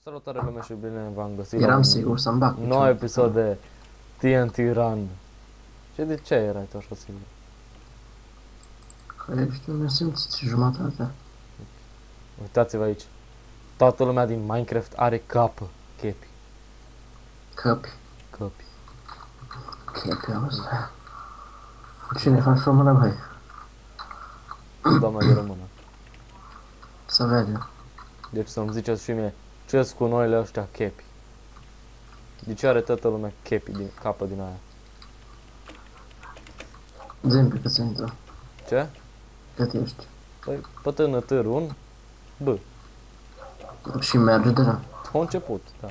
Salutare lume și bine v-am găsit. Eram sigur să-mi bag nou episod de TNT Run. Și de ce erai tu așa sigur? Că ești un nesimțit și jumătate. Uitați-vă aici. Toată lumea din Minecraft are capă. Chepi. Căpi. Căpi. Chepi, auzi. Cu cine faci română, băi? Doamna de română. Să vedem. Deci să-mi ziceți și mie, ce-s cu noile ăștia chepi? De ce are toată lumea chepi din capă din aia? Zi-mi pe cât se intră. Ce? Cât ești? Păi, pătână târun. B. Și merge deja. A început, da.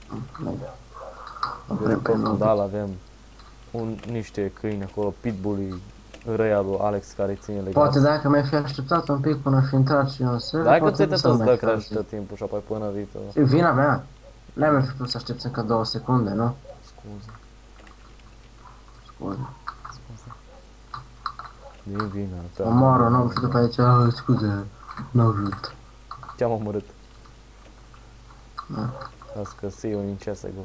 Vrem pe nou. Da, avem niște câini acolo, pitbull-ul răia lui Alex care ține legat. Poate dacă mi-ai fi așteptat un pic până fi intrat și eu în server, Dacă poate ți-ai să tot mai dă fi crash auzit. tot timpul și apoi până viitor. E vina mea. N-ai mai fi putut să aștepți încă 2 secunde, nu? Scuze, Scuze. scuze. Din vina ta. Omoară un om și după aceea, scuze, n-au vrut. Te-am omorât. Da. Las că see you in chess I go.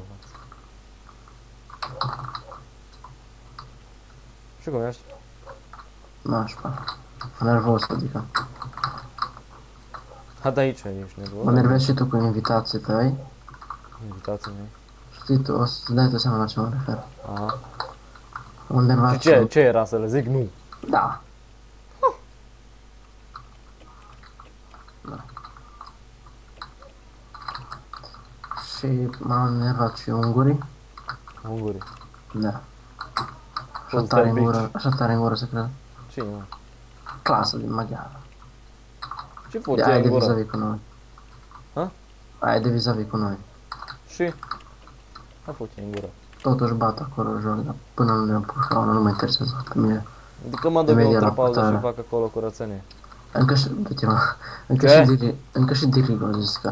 Și cum ești? Nașpa. Nervos, adică. Ha, de aici ești nervos. Mă nervezi și tu cu invitații tăi. Invitații mei. Știi tu, o să dai tu seama la ce mă refer. Aha. Undeva Și ce era să le zic? Nu. Da. Da. Și m-au enervat și ungurii. Ungurii. Da. Așa Toți tare de în bici. gură, așa tare în gură să cred. Cine, mă? Clasă din maghiară. Ce De fut aia în de gură? vis-a-vis cu noi. Ha? Aia de vis-a-vis cu noi. Și? A fut în gură. Totuși bat acolo joc, dar până nu ne-am pus la una, nu mă interesează pe mine. Adică mă duc eu Imediat la într-o pauză și putare. fac acolo curățenie. Încă și, uite-mă, încă și Dirigo a zis că...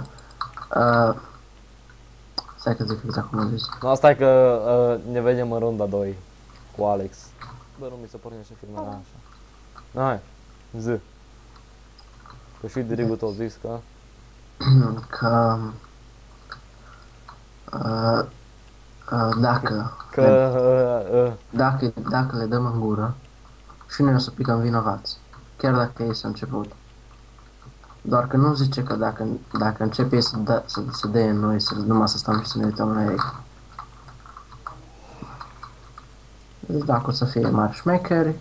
Stai că zic exact cum a zis. Nu, asta e că ne vedem în runda 2 cu Alex. Bă, nu mi se pornește filmarea așa. Hai, zi. Că și Dirigu tot zis că... Că... Dacă... Dacă le dăm în gură și noi o să picăm vinovați, chiar dacă ei s-au început. Doar că nu zice că dacă începe ei să dea în noi, numai să stăm și să ne uităm la ei. Deci dacă o să fie mari șmecheri,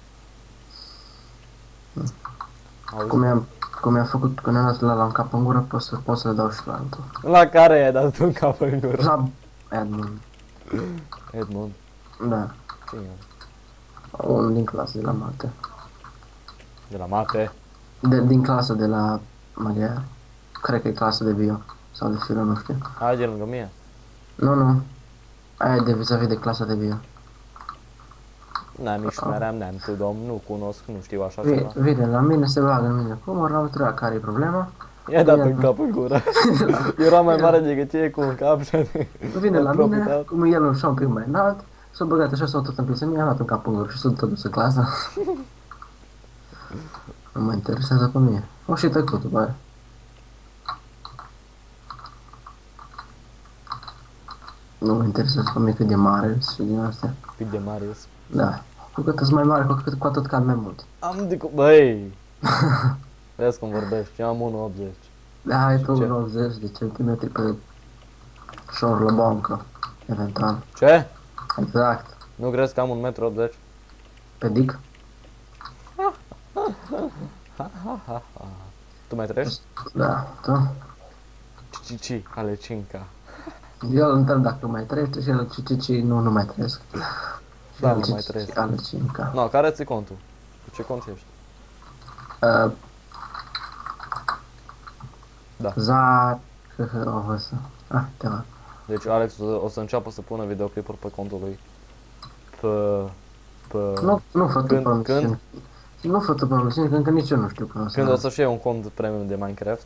cum i-am făcut când ne-am dat la un cap în gură, pot să le dau și la altul. La care i-ai dat un cap în gură? La Edmund, Edmund. da, Cine? unul din clasă de la mate. De la mate. Din clasă de la maghiară. Cred că e clasă de bio. Sau de filă, nu știu. Aia de lângă mine. Nu. Aia e de vis-a-vis de clasa de bio. N-am nici meream, n-am tu, domn, nu cunosc, nu știu așa ceva. Vine la mine, se bagă în mine. Cum ori la treaba, care e problema? I-a dat un cap în gură. Era mai mare decât ce e cu un cap și Vine la a mine, profitat. cum e el un un pic mai înalt, s-a băgat așa, s-a tot în piesă, mi-a luat un cap în gură și s-a tot dus în clasă. Nu mă interesează pe mine. O și tăcut după aia. Nu mă interesează pe mine cât de mare și din astea. Cât de mare ești. Da. Cu cât ești mai mare, cu atât cad mai mult. Am de băi! Vezi cum vorbești, eu am 1,80. Da, ai tu Ce? 80 de centimetri pe șor la bancă, eventual. Ce? Exact. Nu crezi că am 1,80 m? Pe dic? Tu mai treci? Da, tu? Cici, ale cinca. Eu îl întreb dacă mai trăiește și el cici nu mai trăiesc. Și Da, el nu mai cici trăiesc. ale cinca. No, care ți contul? Cu ce cont ești? Da. Zar... O văză. Ah, te va. Deci Alex o să înceapă să pună videoclipuri pe contul lui. Nu fă tu Când? promisiuni. Nu fă tu promisiuni, că încă nici eu nu știu când o să... Când o să-și iei un cont premium de Minecraft.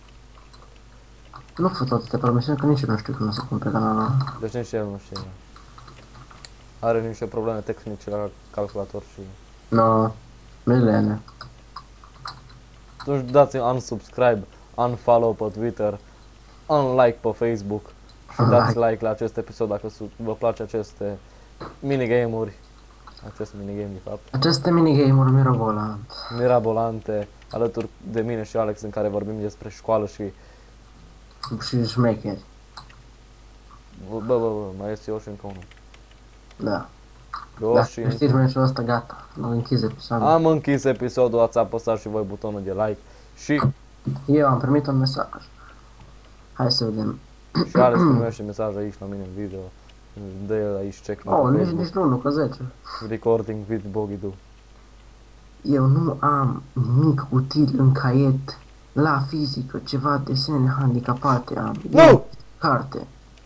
Nu fă toate promisiuni, că nici eu nu știu când o să pun pe canalul ăla. Deci nici el nu știe. Are niște probleme tehnice la calculator și... No, milene. Atunci dați unsubscribe, unfollow pe Twitter, un like pe Facebook și Un dați like la acest episod dacă vă place aceste minigame-uri. Acest minigame, de fapt. Aceste minigame-uri mirobolant. Mirabolante, alături de mine și Alex, în care vorbim despre școală și... Și șmecheri. Bă, mai este eu și încă unul. Da. Eu Dacă și știți meciul ăsta, gata. Nu închis episodul. Am închis episodul, ați apăsat și voi butonul de like și Eu am primit un mesaj. Hai să vedem. Alex primește mesaj aici la mine în video. Dă el aici check la Oh, Facebook. nici nu, că 10. Recording with Bogidu. Eu nu am nimic util în caiet. La fizică, ceva desene handicapate am. Nu! Carte.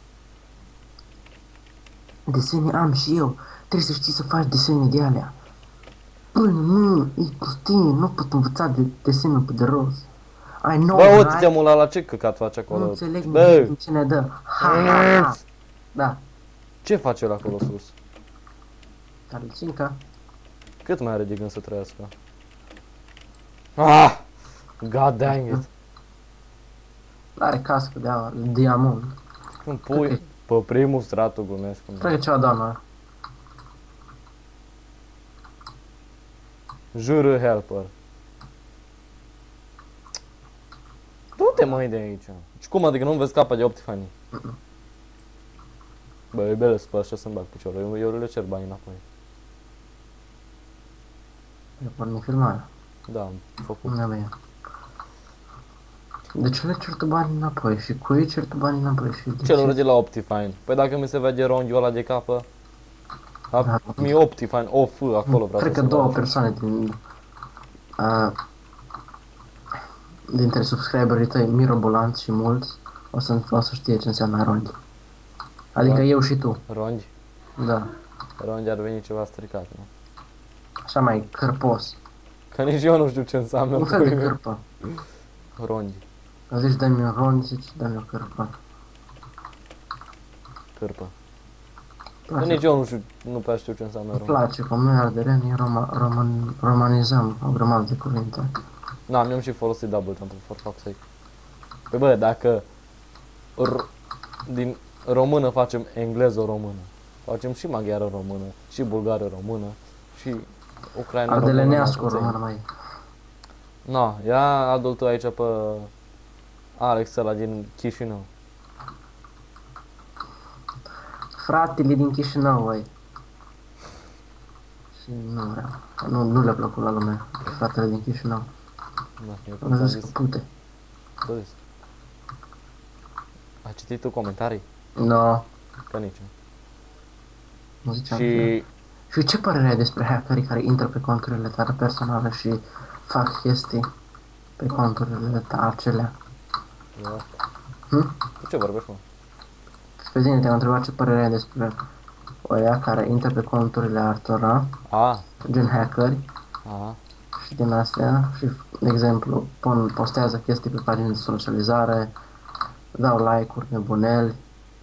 Desene am și eu. Trebuie să știi să faci desene de alea. Până nu, e pustie, nu pot învăța de desenul pe de roz. I know, Bă, uite, right? te-am la ce căcat face Nu acolo. înțeleg Bă, nimic din ce ne dă. Ha. Da. ce face el acolo sus? Carlicinca. Cât mai are de gând să trăiască? Ah! God dang it. Are cască de aur, diamond. Când pui pe primul stratul glumesc cu mine. Cred că ceva doamna. Jură helper. Du-te măi de aici. Și cum adică nu vezi capa de Optifine? Bă, e bele pe așa să-mi bag piciorul, eu le cer bani înapoi. Eu pornim filmarea. Da, am făcut. Nu bine. De ce le cer tu banii înapoi? Și cui cer tu banii înapoi? Și de Celor ce? de la Optifine. Păi dacă mi se vede ronghiul ăla de capă, Da. mi Optifine, o F, acolo vreau Cred să că se două vadă. persoane dintre subscriberii tăi, mirobolanți și mulți, o să știe ce înseamnă rondi. Adică Da. eu și tu. Ronghi? Da. Ronghi ar veni ceva stricat, nu? Așa mai cărpos. Că nici eu nu știu ce înseamnă Un fel de pui mei. cărpă. Ronghi, Când zici dă-mi un rond, zici dă-mi o cărpă. cârpă. Că Place. nici eu nu știu, nu prea știu ce înseamnă Îmi ronghi. place, cum noi ardereni romanizăm o grămadă de cuvinte. Na, mi-am și folosit double jump for fuck's sake. Păi bă, dacă din română facem engleză-română, facem și maghiară română, și bulgară română, și ucraina Ardelenească română. română, mai. Na, ia adultul aici pe Alex ăla din Chișinău. Fratele din Chișinău, băi. Și nu vreau. Nu le-a plăcut la lume. Fratele din Chișinău. Da, eu Am cum ți-am zis că zis, pute. ți-am zis. Ai citit tu comentarii? No, Că nici eu. nu ziceam. Și Ce părere ai despre hackerii care intră pe conturile tale personale și fac chestii pe conturile tale acelea? cu ce vorbești, mă? Și pe tine te-am întrebat ce părere ai despre oia care intră pe conturile altora, A, gen hackeri, a, și din astea, și, de exemplu, postează chestii pe pagini de socializare, dau like-uri nebuneli,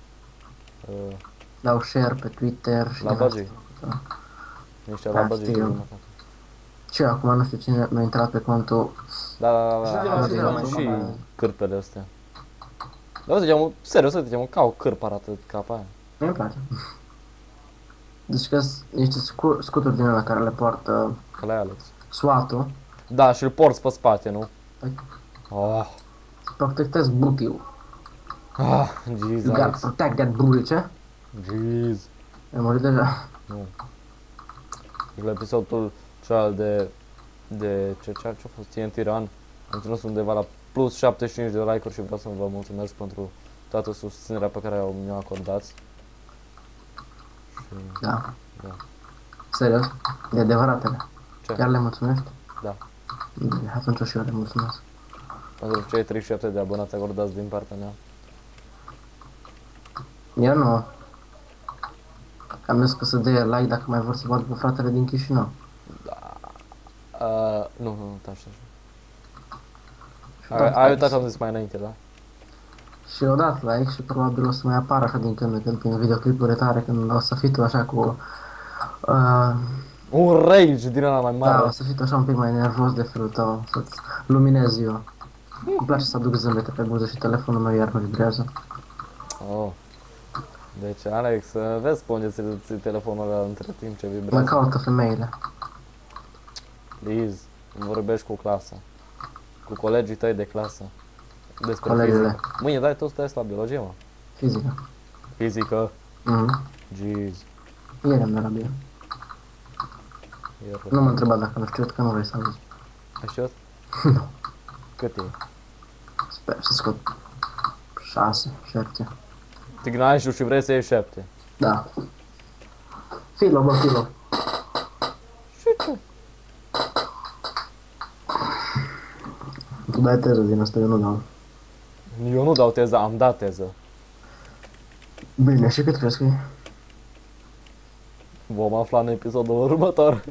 dau share pe Twitter și la din băgii. astea. Niște Da, la băgii. știu. Și eu acum nu știu cine mi-a intrat pe contul. Da, și cârpele astea. Dar uite, cheamă, serios, uite, cheamă ca o cârpă arată capa aia. Mi-mi place. Deci că sunt niște scuturi din alea care le poartă Că la Alex. SWAT-ul. Da, și îl porți pe spate, nu? Păi, Oh, să protectezi booty-ul. jeez, You gotta Alex. protect that booty, ce? Jeez. Ai murit deja. Nu. E la episodul ceal de ce a fost TNT Run. Am strâns undeva la plus 75 de like-uri și vreau să vă mulțumesc pentru toată susținerea pe care mi-o acordați. Și, Da. da. Serios? De adevăratele. Ce? Chiar le mulțumești? Da. Bine, atunci și eu le mulțumesc. Pentru cei 37 de abonați acordați din partea mea. Eu nu. Am zis că să dea like dacă mai vor să vadă pe fratele din Chișinău. Nu, taci, Ai uitat ce am zis mai înainte, da? Și o dat like și probabil o să mai apară așa din când în când prin videoclipuri tare când o să fii tu așa cu... Un rage din ăla mai mare. Da, o să fii tu așa un pic mai nervos de felul tău, să-ți luminezi eu. Îmi place să aduc zâmbete pe buză și telefonul meu iar nu vibrează. Oh. Deci, Alex, vezi pe unde ți telefonul ăla între timp ce Mă vibrează. caută femeile. Liz, vorbești cu clasa. Cu colegii tăi de clasă. Despre Colegele. fizică. Mâine dai tot test la biologie, mă. Fizică. Fizică. Mhm. Jeez. Ieri am dat la bio. Nu mă întreba dacă nu știu, că nu vrei să auzi. Ai știut? Nu. Cât e? Sper să scot 6, 7. Tignașul și vrei să iei 7. Da. Filo, bă, filo. Și ce? Tu dai teză din asta, eu nu dau. Eu nu dau teză, am dat teză. Bine, și cât crezi că e? Vom afla în episodul următor.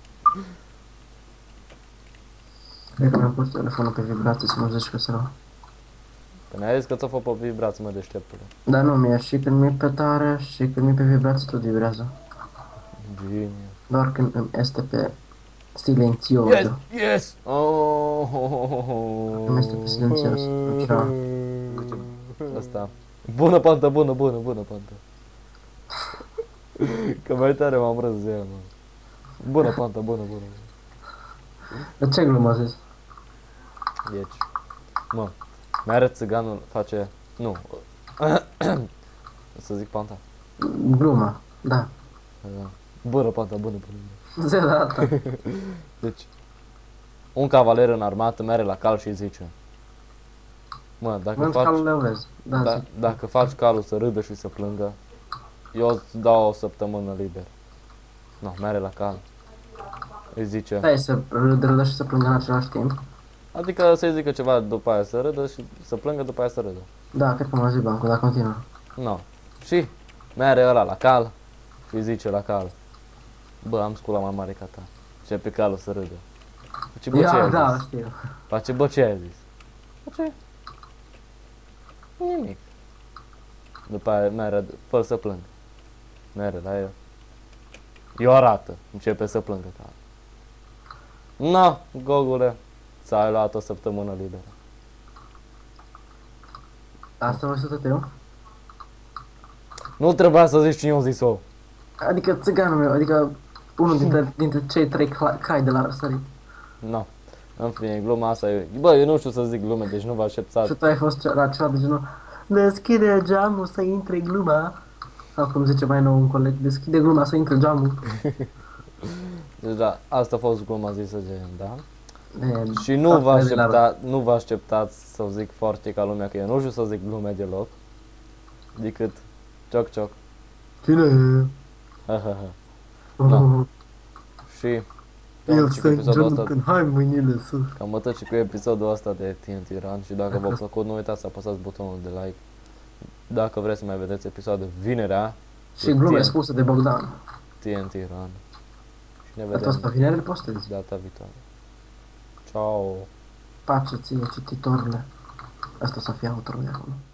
Cred că mi-am pus telefonul pe vibrație să nu zici că se rău. Că mi-ai zis că ți-o fă pe vibrații, mă, deșteptule. Dar nu, mie și când mi-e pe tare și când mi-e pe vibrație tot vibrează. Genie. Doar când îmi este pe silențios. Yes! Yes! Oh. Îmi este pe silențios. Așa. Asta. Bună pantă, bună pantă. Că mai tare m-am râs de ea, mă. Bună pantă, bună. De ce glumă a zis? Deci, mă, mere țiganul face, nu, să zic panta. Gluma, da. Bună panta, bună. Zi la asta. Deci, un cavaler în armată mere la cal și zice, mă, Mânci calul le vezi. Da, zi. dacă faci calul să râdă și să plângă, eu îți dau o săptămână liber. Nu, mere la cal. Îi zice, Stai să râdă și să plângă în același timp. adică să-i zică ceva după aia să râdă și să plângă după aia să râdă. Da, cred că m-a zis Bancu, dar continuă. No. Și mere ăla la cal și îi zice la cal, bă, am scula mai mare ca ta. Și pe calul să râdă. Face, bă, ce ai Da, zis? știu. Face, bă, ce ai zis? Face, nimic. După aia mere, fără să plângă. Mere la el. Eu arată, începe să plângă calul. No, gogule, ți-ai luat o săptămână liberă. Asta mă tot eu? Nu trebuia să zici cine o zis-o. Adică țiganul meu, adică unul dintre cei 3 cai de la răsărit. No. În fine, gluma asta e... Bă, eu nu știu să zic glume, deci nu vă așteptați. Și tu ai fost la ceva de genul, deschide geamul să intre gluma. Sau cum zice mai nou un coleg, deschide gluma să intre geamul. Deci da, asta a fost gluma zisă de da? E, Și nu vă așteptați să zic foarte ca lumea, că eu nu știu să zic glume deloc. Decât cioc. Cine e? Ha, ha, ha. Oh, Și el și cu stă în episodul genul ăsta, când hai mâinile sus. cam atât și cu episodul ăsta de TNT Run. Și dacă v-a plăcut, nu uitați să apăsați butonul de like. Dacă vreți să mai vedeți episoade vinerea, Și glume spuse de Bogdan. TNT Run. Și ne Dar vedem asta vineri îl postezi. data viitoare. Ciao. Pace ție, cititorile. Asta o să fie autorul de acum.